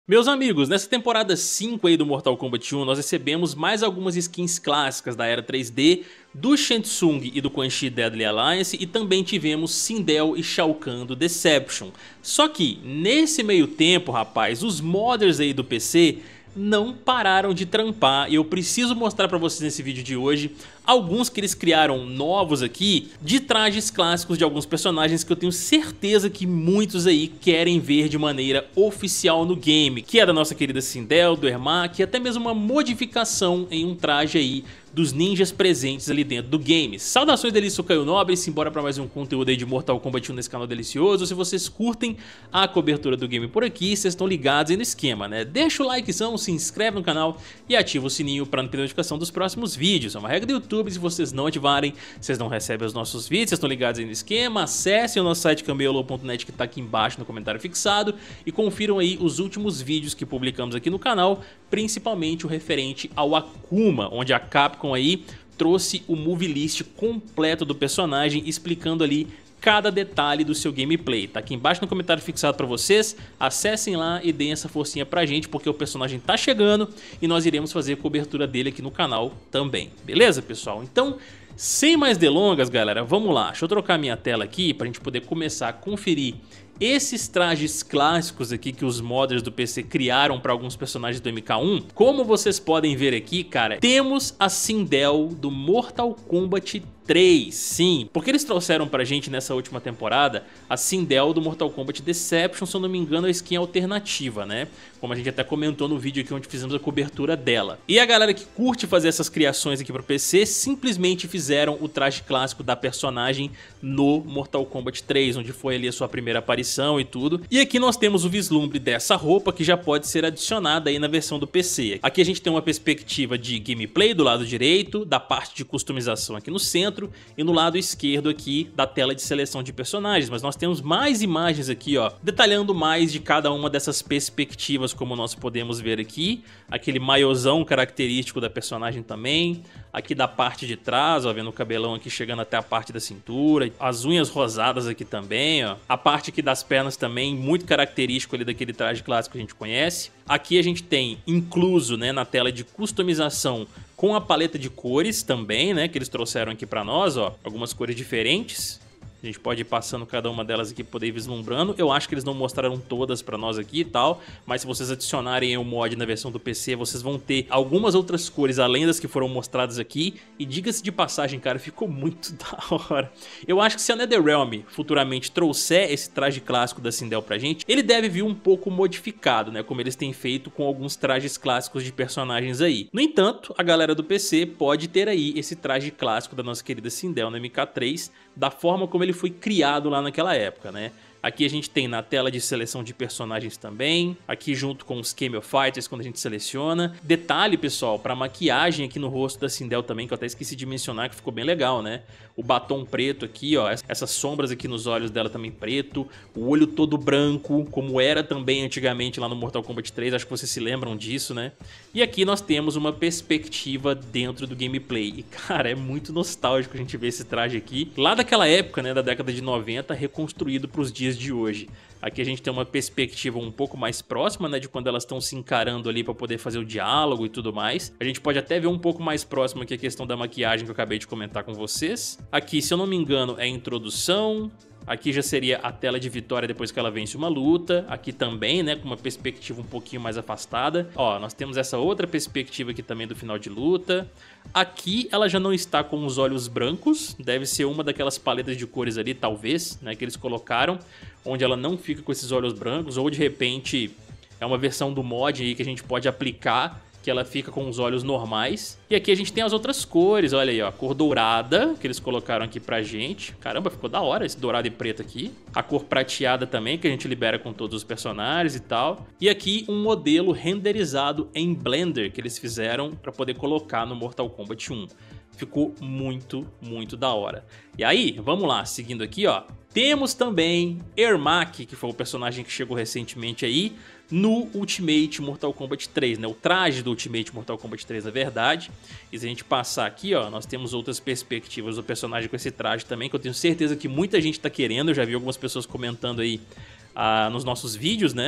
Meus amigos, nessa temporada 5 aí do Mortal Kombat 1, nós recebemos mais algumas skins clássicas da era 3D, do Shang Tsung e do Quan Chi Deadly Alliance, e também tivemos Sindel e Shao Kahn do Deception. Só que, nesse meio tempo, rapaz, os modders aí do PC não pararam de trampar e eu preciso mostrar pra vocês nesse vídeo de hoje alguns que eles criaram novos aqui de trajes clássicos de alguns personagens que eu tenho certeza que muitos aí querem ver de maneira oficial no game, que é da nossa querida Sindel, do Ermac e até mesmo uma modificação em um traje aí dos ninjas presentes ali dentro do game. Saudações deles, sou Caio Nobre, simbora pra mais um conteúdo aí de Mortal Kombat 1 nesse canal delicioso. Se vocês curtem a cobertura do game por aqui, vocês estão ligados aí no esquema, né? Deixa o likezão, se inscreve no canal e ativa o sininho pra não perder notificação dos próximos vídeos. É uma regra do YouTube, se vocês não ativarem, vocês não recebem os nossos vídeos, vocês estão ligados aí no esquema. Acessem o nosso site cameolo.net que tá aqui embaixo no comentário fixado e confiram aí os últimos vídeos que publicamos aqui no canal, principalmente o referente ao Akuma, onde a Capcom aí trouxe o movie list completo do personagem, explicando ali cada detalhe do seu gameplay. Tá aqui embaixo no comentário fixado pra vocês, acessem lá e deem essa forcinha pra gente, porque o personagem tá chegando e nós iremos fazer cobertura dele aqui no canal também. Beleza, pessoal? Então, sem mais delongas, galera, vamos lá. Deixa eu trocar minha tela aqui pra gente poder começar a conferir esses trajes clássicos aqui que os modders do PC criaram para alguns personagens do MK1. Como vocês podem ver aqui, cara, temos a Sindel do Mortal Kombat 3, sim, porque eles trouxeram pra gente nessa última temporada a Sindel do Mortal Kombat Deception, se eu não me engano a skin alternativa, né? Como a gente até comentou no vídeo aqui onde fizemos a cobertura dela. E a galera que curte fazer essas criações aqui pro PC simplesmente fizeram o traje clássico da personagem no Mortal Kombat 3, onde foi ali a sua primeira aparição e tudo. E aqui nós temos o vislumbre dessa roupa que já pode ser adicionada aí na versão do PC. Aqui a gente tem uma perspectiva de gameplay do lado direito, da parte de customização aqui no centro, e no lado esquerdo aqui da tela de seleção de personagens, mas nós temos mais imagens aqui, ó, detalhando mais de cada uma dessas perspectivas, como nós podemos ver aqui, aquele maiôzão característico da personagem também, aqui da parte de trás, ó, vendo o cabelão aqui chegando até a parte da cintura, as unhas rosadas aqui também, ó, a parte aqui das pernas também, muito característico ali daquele traje clássico que a gente conhece. Aqui a gente tem incluso, né, na tela de customização com a paleta de cores também, né, que eles trouxeram aqui pra nós, ó, algumas cores diferentes. A gente pode ir passando cada uma delas aqui, poder ir vislumbrando. Eu acho que eles não mostraram todas pra nós aqui e tal, mas se vocês adicionarem o mod na versão do PC, vocês vão ter algumas outras cores além das que foram mostradas aqui. E diga-se de passagem, cara, ficou muito da hora. Eu acho que se a NetherRealm futuramente trouxer esse traje clássico da Sindel pra gente, ele deve vir um pouco modificado, né, como eles têm feito com alguns trajes clássicos de personagens aí. No entanto, a galera do PC pode ter aí esse traje clássico da nossa querida Sindel no MK3, da forma como ele foi criado lá naquela época, né? Aqui a gente tem na tela de seleção de personagens também, aqui junto com os Camel Fighters quando a gente seleciona. Detalhe, pessoal, para maquiagem aqui no rosto da Sindel também, que eu até esqueci de mencionar, que ficou bem legal, né? O batom preto aqui, ó, essas sombras aqui nos olhos dela também preto, o olho todo branco, como era também antigamente lá no Mortal Kombat 3, acho que vocês se lembram disso, né? E aqui nós temos uma perspectiva dentro do gameplay, e cara, é muito nostálgico a gente ver esse traje aqui, lá daquela época, né, da década de 90, reconstruído para os dias de hoje. Aqui a gente tem uma perspectiva um pouco mais próxima, né, de quando elas estão se encarando ali para poder fazer o diálogo e tudo mais. A gente pode até ver um pouco mais próximo aqui a questão da maquiagem que eu acabei de comentar com vocês. Aqui, se eu não me engano, é a introdução. Aqui já seria a tela de vitória depois que ela vence uma luta. Aqui também, né, com uma perspectiva um pouquinho mais afastada. Ó, nós temos essa outra perspectiva aqui também do final de luta. Aqui ela já não está com os olhos brancos. Deve ser uma daquelas paletas de cores ali, talvez, né, que eles colocaram, onde ela não fica com esses olhos brancos. Ou de repente é uma versão do mod aí que a gente pode aplicar, que ela fica com os olhos normais. E aqui a gente tem as outras cores, olha aí, ó, a cor dourada, que eles colocaram aqui pra gente. Caramba, ficou da hora esse dourado e preto aqui. A cor prateada também, que a gente libera com todos os personagens e tal. E aqui um modelo renderizado em Blender, que eles fizeram pra poder colocar no Mortal Kombat 1. Ficou muito, muito da hora. E aí, vamos lá, seguindo aqui, ó. Temos também Ermac, que foi o personagem que chegou recentemente aí no Ultimate Mortal Kombat 3, né? O traje do Ultimate Mortal Kombat 3, na verdade. E se a gente passar aqui, ó, nós temos outras perspectivas do personagem com esse traje também, que eu tenho certeza que muita gente tá querendo. Eu já vi algumas pessoas comentando aí nos nossos vídeos, né?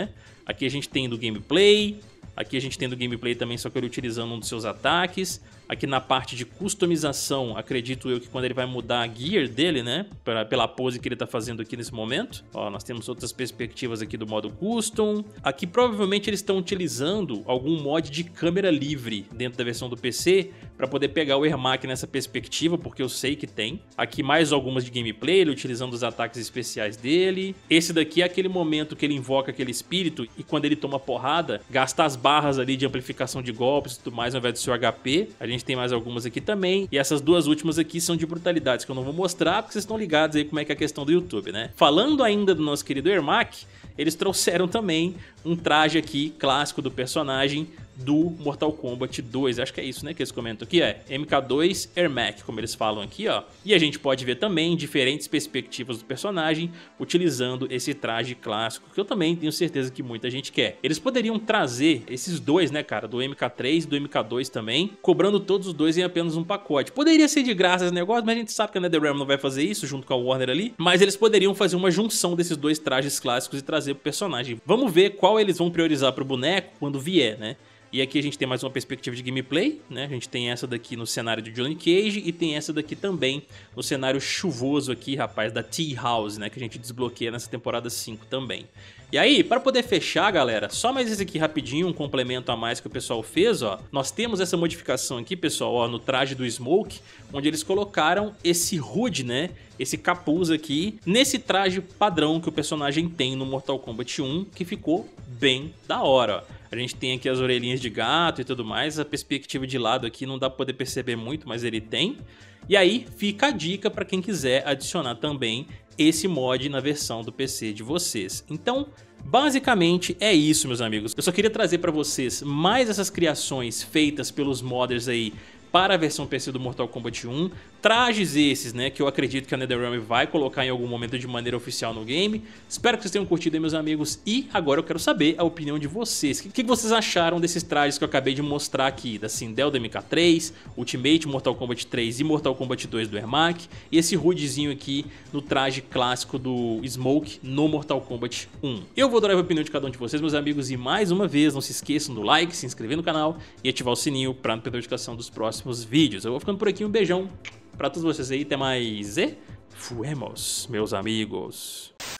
Aqui a gente tem do gameplay. Aqui a gente tem do gameplay também, só que ele utilizando um dos seus ataques. Aqui na parte de customização, acredito eu que quando ele vai mudar a gear dele, né? Pela pose que ele tá fazendo aqui nesse momento. Ó, nós temos outras perspectivas aqui do modo custom. Aqui provavelmente eles estão utilizando algum mod de câmera livre dentro da versão do PC para poder pegar o Ermac nessa perspectiva, porque eu sei que tem. Aqui mais algumas de gameplay, ele utilizando os ataques especiais dele. Esse daqui é aquele momento que ele invoca aquele espírito e quando ele toma porrada, gasta as barras ali de amplificação de golpes e tudo mais ao invés do seu HP. A gente tem mais algumas aqui também. E essas duas últimas aqui são de brutalidades que eu não vou mostrar, porque vocês estão ligados aí como é que é a questão do YouTube, né? Falando ainda do nosso querido Ermac, eles trouxeram também um traje aqui clássico do personagem do Mortal Kombat 2, acho que é isso, né, que eles comentam aqui, MK2 Ermac, como eles falam aqui, ó. E a gente pode ver também diferentes perspectivas do personagem utilizando esse traje clássico, que eu também tenho certeza que muita gente quer. Eles poderiam trazer esses dois, né, cara, do MK3 e do MK2 também, cobrando todos os dois em apenas um pacote. Poderia ser de graça esse negócio, mas a gente sabe que a NetherRealm não vai fazer isso junto com a Warner ali, mas eles poderiam fazer uma junção desses dois trajes clássicos e trazer pro personagem. Vamos ver qual eles vão priorizar pro boneco quando vier, né? E aqui a gente tem mais uma perspectiva de gameplay, né? A gente tem essa daqui no cenário de Johnny Cage e tem essa daqui também no cenário chuvoso aqui, rapaz, da Tea House, né? Que a gente desbloqueia nessa temporada 5 também. E aí, para poder fechar, galera, só mais esse aqui rapidinho, um complemento a mais que o pessoal fez, ó. Nós temos essa modificação aqui, pessoal, ó, no traje do Smoke, onde eles colocaram esse hood, né? Esse capuz aqui, nesse traje padrão que o personagem tem no Mortal Kombat 1, que ficou bem da hora, ó. A gente tem aqui as orelhinhas de gato e tudo mais, a perspectiva de lado aqui não dá pra poder perceber muito, mas ele tem. E aí fica a dica para quem quiser adicionar também esse mod na versão do PC de vocês. Então, basicamente é isso, meus amigos. Eu só queria trazer para vocês mais essas criações feitas pelos modders aí para a versão PC do Mortal Kombat 1, trajes esses, né, que eu acredito que a NetherRealm vai colocar em algum momento de maneira oficial no game. Espero que vocês tenham curtido aí, meus amigos, e agora eu quero saber a opinião de vocês. O que vocês acharam desses trajes que eu acabei de mostrar aqui, da Sindel do MK3, Ultimate Mortal Kombat 3 e Mortal Kombat 2 do Ermac, e esse hoodzinho aqui no traje clássico do Smoke no Mortal Kombat 1. Eu vou adorar a opinião de cada um de vocês, meus amigos, e mais uma vez, não se esqueçam do like, se inscrever no canal e ativar o sininho para não perder a notificação dos próximos vídeos. Eu vou ficando por aqui, um beijão pra todos vocês aí, até mais e fuemos, meus amigos.